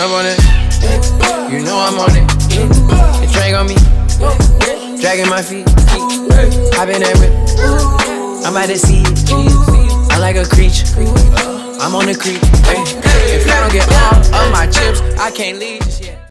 up on it. You know I'm on it. The drag on me. Dragging my feet. I've been that whip. I'm at the sea. I'm like a creature. I'm on the creek. If you don't get all of my chips, I can't leave.